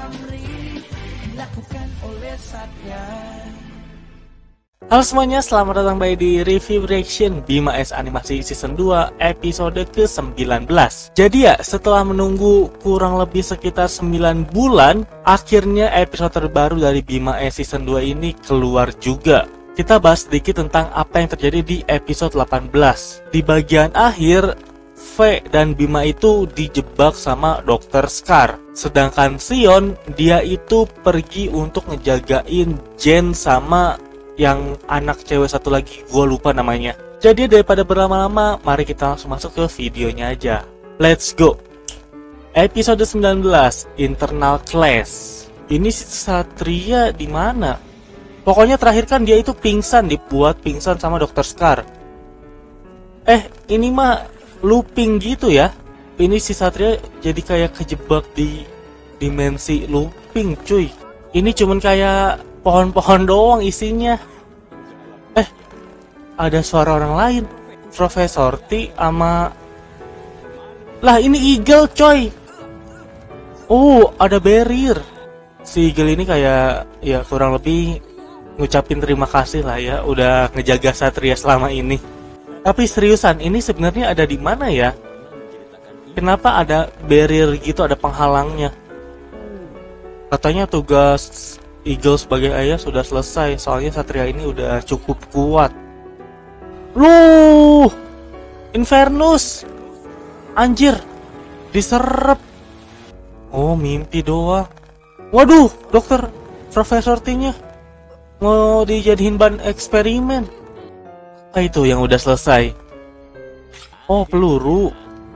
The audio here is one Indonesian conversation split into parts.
Halo semuanya, selamat datang kembali di Review Reaction Bima X Animasi Season 2 episode ke-19. Jadi ya, setelah menunggu kurang lebih sekitar 9 bulan, akhirnya episode terbaru dari Bima X Season 2 ini keluar juga. Kita bahas sedikit tentang apa yang terjadi di episode 18. Di bagian akhir, V dan Bima itu dijebak sama Dr. Scar. Sedangkan Sion, dia itu pergi untuk ngejagain Jen sama yang anak cewek satu lagi, gue lupa namanya. Jadi daripada berlama-lama, mari kita langsung masuk ke videonya aja. Let's go. Episode 19, Internal Class. Ini si Satria di mana? Pokoknya terakhir kan dia itu pingsan, dibuat pingsan sama Dr. Scar. Ini mah looping gitu ya. Ini si Satria jadi kayak kejebak di dimensi looping, cuy. Ini cuman kayak pohon-pohon doang isinya. Ada suara orang lain. Profesor T sama... Lah ini Eagle, coy. Oh, ada barrier. Si Eagle ini kayak ya kurang lebih ngucapin terima kasih lah ya, udah ngejaga Satria selama ini. Tapi seriusan, ini sebenarnya ada di mana ya? Kenapa ada barrier gitu, ada penghalangnya? Katanya tugas Eagle sebagai ayah sudah selesai, soalnya Satria ini udah cukup kuat. Loh, Infernus, anjir, diserep. Oh, mimpi doang. Waduh, dokter Profesor T-nya mau dijadiin bahan eksperimen. Itu yang udah selesai. Oh, peluru.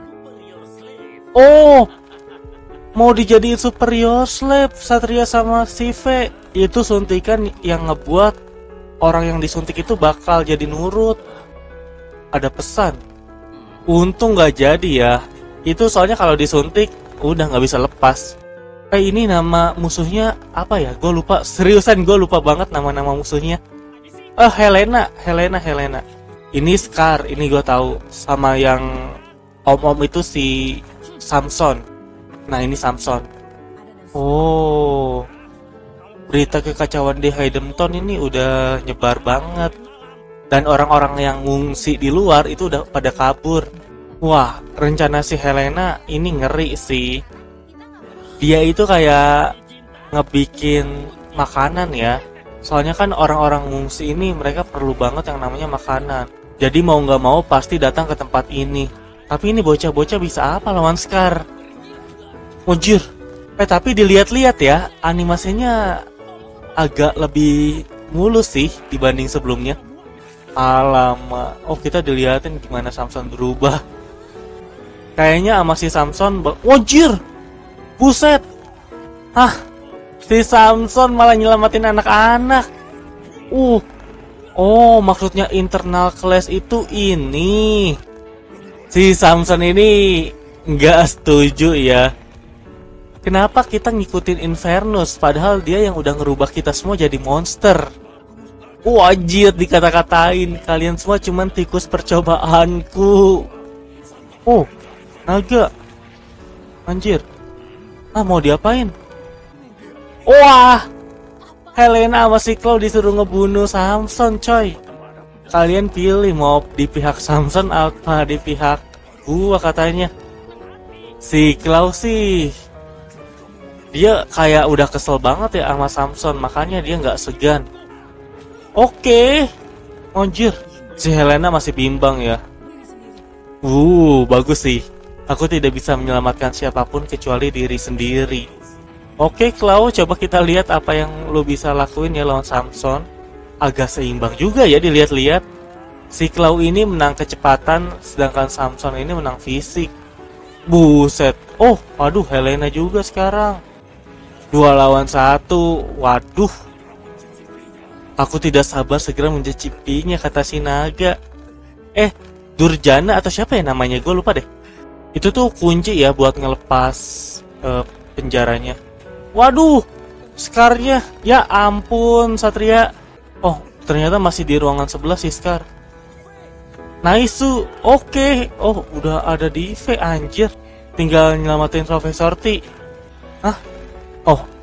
Oh, mau dijadiin superior slave Satria sama si V. Itu suntikan yang ngebuat orang yang disuntik itu bakal jadi nurut. Ada pesan. Untung gak jadi ya. Itu soalnya kalau disuntik udah gak bisa lepas. Ini nama musuhnya apa ya? Gue lupa. Seriusan gue lupa banget nama-nama musuhnya. Helena. Ini Scar, ini gue tahu. Sama yang om-om itu si Samson. Nah, ini Samson. Oh, berita kekacauan di Haddington ini udah nyebar banget. Dan orang-orang yang ngungsi di luar itu udah pada kabur. Wah, rencana si Helena ini ngeri sih. Dia itu kayak ngebikin makanan ya. Soalnya kan orang-orang ngungsi ini mereka perlu banget yang namanya makanan. Jadi mau nggak mau pasti datang ke tempat ini. Tapi ini bocah-bocah bisa apa lawan Scar? Anjir. Tapi dilihat-lihat ya, animasinya agak lebih mulus sih dibanding sebelumnya. Alamak. Oh, kita dilihatin gimana Samson berubah. Kayaknya sama si Samson anjir. Buset. Si Samson malah nyelamatin anak-anak. Oh, maksudnya internal class itu ini. Si Samson ini nggak setuju ya. Kenapa kita ngikutin Infernus padahal dia yang udah ngerubah kita semua jadi monster? Wajib dikata-katain, kalian semua cuman tikus percobaanku. Oh, naga. Anjir. Mau diapain? Wah, Helena sama si Chloe disuruh ngebunuh Samson, coy. Kalian pilih mau di pihak Samson apa di pihak gua katanya. Si Chloe sih, dia kayak udah kesel banget ya sama Samson, makanya dia nggak segan. Oke, anjir, si Helena masih bimbang ya. Bagus sih. Aku tidak bisa menyelamatkan siapapun kecuali diri sendiri. Oke, Clau, coba kita lihat apa yang lo bisa lakuin ya lawan Samson. Agak seimbang juga ya dilihat-lihat. Si Clau ini menang kecepatan, sedangkan Samson ini menang fisik. Buset. Oh, waduh, Helena juga sekarang. 2 lawan 1. Waduh. Aku tidak sabar segera mencicipinya, kata si naga. Durjana atau siapa ya namanya? Gue lupa deh. Itu tuh kunci ya buat ngelepas penjaranya. Waduh, Scar-nya. Ya ampun, Satria. Oh, ternyata masih di ruangan sebelah si Scar. Nice, oke. Oh, udah ada di V, anjir. Tinggal nyelamatin Profesor T. Oh,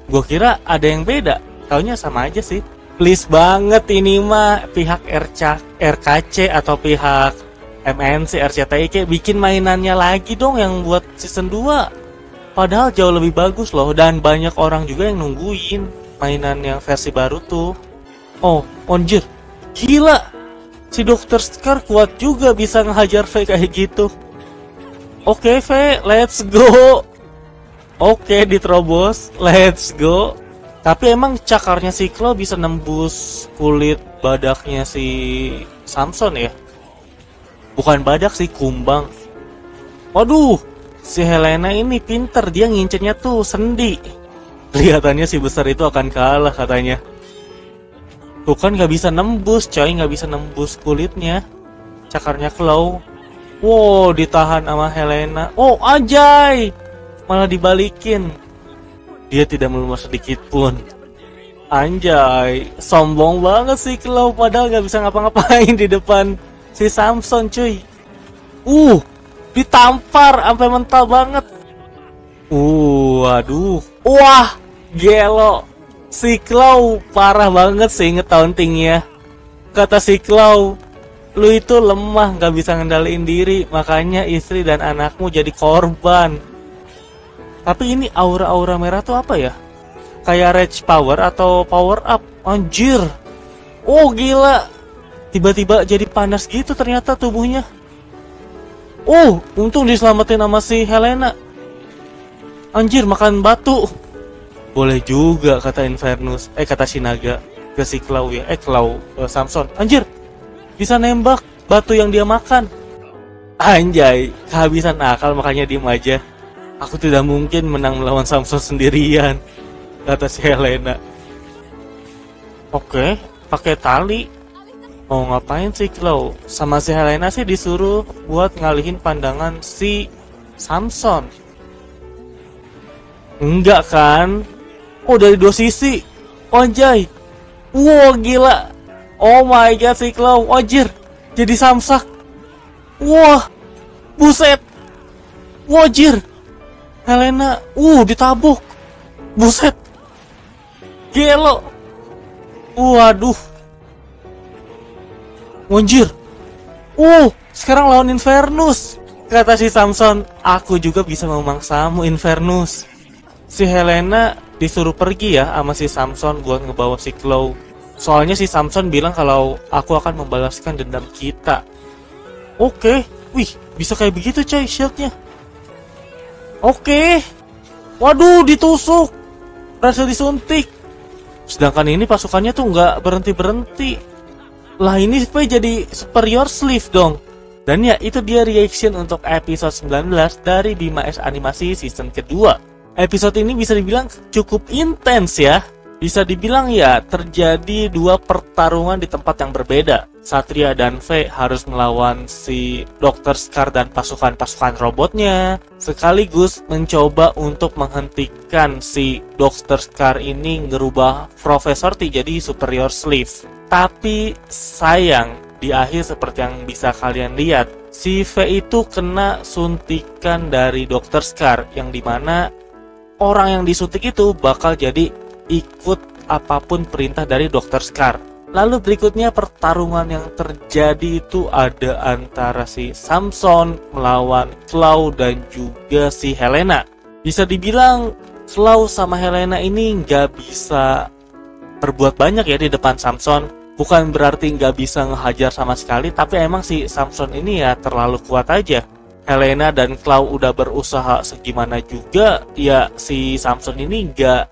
Gue kira ada yang beda, taunya sama aja sih. Please banget ini mah pihak RKC atau pihak MNC RCTI kayak bikin mainannya lagi dong yang buat season 2. Padahal jauh lebih bagus loh, dan banyak orang juga yang nungguin mainan yang versi baru tuh. Oh, anjir, gila, si Dr. Scar kuat juga bisa ngehajar V kayak gitu. Oke V, let's go. Oke, diterobos, let's go. Tapi emang cakarnya si Claw bisa nembus kulit badaknya si Samson ya? Bukan badak sih, kumbang. Waduh, si Helena ini pinter, dia ngincernya tuh sendi. Kelihatannya si besar itu akan kalah katanya. Tuh kan gak bisa nembus coy, gak bisa nembus kulitnya cakarnya Claw. Wow, ditahan sama Helena. Oh, anjay, malah dibalikin. Dia tidak melemah sedikit pun. Anjay, sombong banget sih Claw, padahal gak bisa ngapa-ngapain di depan si Samson cuy. Ditampar sampai mental banget. Waduh. Wah, gelo. Si Claw parah banget sih nge-tauntingnya. Kata si Claw, lu itu lemah, gak bisa ngendaliin diri, makanya istri dan anakmu jadi korban. Tapi ini aura-aura merah tuh apa ya? Kayak rage power atau power up. Anjir. Oh gila. Tiba-tiba jadi panas gitu ternyata tubuhnya. Untung diselamatin sama si Helena. Anjir, makan batu. Boleh juga kata Infernus. Kata Shinaga ke si Claw ya. Samson. Anjir, bisa nembak batu yang dia makan. Anjay, kehabisan akal makanya diem aja. Aku tidak mungkin menang melawan Samson sendirian, kata si Helena. Oke, pakai tali. Mau ngapain sih Claw? Sama si Helena sih disuruh buat ngalihin pandangan si Samson. Enggak kan? Dari dua sisi. Anjay. Wow, gila. Oh my god, si Claw. Anjir, jadi samsak. Wah, buset. Wajir. Helena, ditabuk. Buset. Gelo. Waduh. Wajir. Sekarang lawan Infernus. Kata si Samson, aku juga bisa memangsamu Infernus. Si Helena disuruh pergi ya sama si Samson buat ngebawa si Claw. Soalnya si Samson bilang kalau aku akan membalaskan dendam kita. Oke. Wih, bisa kayak begitu coy shieldnya. Oke. Waduh, ditusuk. Berhasil disuntik. Sedangkan ini pasukannya tuh nggak berhenti-berhenti. Lah ini jadi superior sleeve dong. Dan ya itu dia reaction untuk episode 19 dari Bima X Animasi season kedua. Episode ini bisa dibilang cukup intens ya. Bisa dibilang ya terjadi dua pertarungan di tempat yang berbeda. Satria dan V harus melawan si Dr. Scar dan pasukan-pasukan robotnya, sekaligus mencoba untuk menghentikan si Dr. Scar ini ngerubah Profesor T jadi superior sleeve. Tapi sayang, di akhir seperti yang bisa kalian lihat, si V itu kena suntikan dari Dr. Scar, yang dimana orang yang disuntik itu bakal jadi ikut apapun perintah dari Dr. Scar. Lalu berikutnya pertarungan yang terjadi itu ada antara si Samson melawan Claw dan juga si Helena. Bisa dibilang Claw sama Helena ini nggak bisa berbuat banyak ya di depan Samson. Bukan berarti nggak bisa ngehajar sama sekali, tapi emang si Samson ini ya terlalu kuat aja. Helena dan Claw udah berusaha segimana juga, ya si Samson ini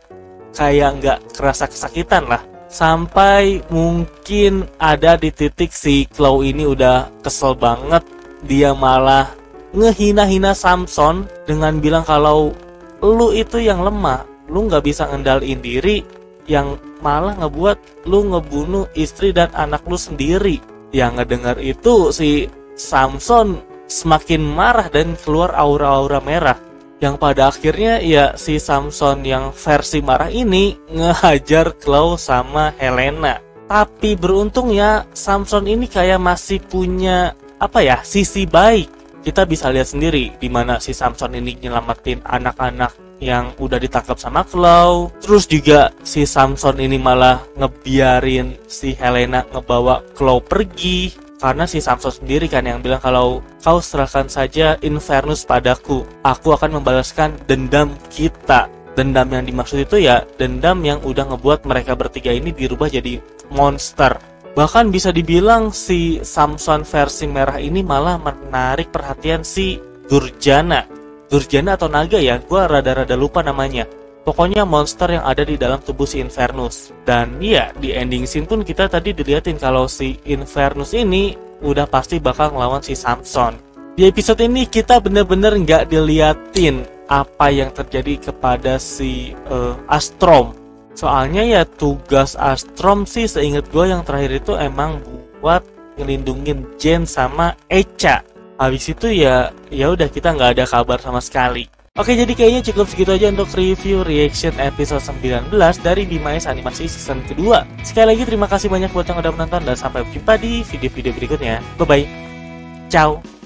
nggak kerasa kesakitan lah. Sampai mungkin ada di titik si Claw ini udah kesel banget. Dia malah ngehina-hina Samson dengan bilang kalau lu itu yang lemah, lu nggak bisa ngendaliin diri, yang malah ngebuat lu ngebunuh istri dan anak lu sendiri. Yang ngedengar itu si Samson semakin marah dan keluar aura-aura merah. Yang pada akhirnya ya si Samson yang versi marah ini ngehajar Claw sama Helena. Tapi beruntungnya Samson ini kayak masih punya sisi baik. Kita bisa lihat sendiri dimana si Samson ini nyelamatin anak-anak yang udah ditangkap sama Claw. Terus juga si Samson ini malah ngebiarin si Helena ngebawa Claw pergi, karena si Samson sendiri kan yang bilang kalau kau serahkan saja Infernus padaku, aku akan membalaskan dendam kita. Dendam yang dimaksud itu ya dendam yang udah ngebuat mereka bertiga ini dirubah jadi monster. Bahkan bisa dibilang si Samson versi merah ini malah menarik perhatian si Durjana atau naga ya, gue rada-rada lupa namanya. Pokoknya monster yang ada di dalam tubuh si Infernus. Dan ya di ending scene pun kita tadi dilihatin kalau si Infernus ini udah pasti bakal ngelawan si Samson. Di episode ini kita bener-bener nggak diliatin apa yang terjadi kepada si Astrom. Soalnya ya tugas Astrom sih seinget gue yang terakhir itu emang buat ngelindungin Jen sama Echa. Habis itu ya udah kita nggak ada kabar sama sekali. Oke, jadi kayaknya cukup segitu aja untuk review reaction episode 19 dari Be My Eyes animasi season kedua. Sekali lagi terima kasih banyak buat yang udah menonton dan sampai jumpa di video-video berikutnya. Bye bye. Ciao.